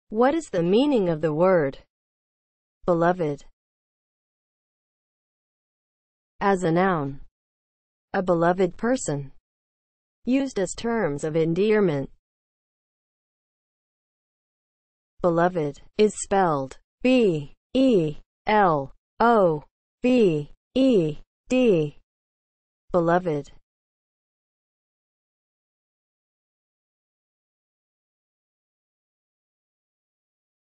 What is the meaning of the word beloved? As a noun, a beloved person, used as terms of endearment. Beloved is spelled B-E-L-O-V-E-D. Beloved.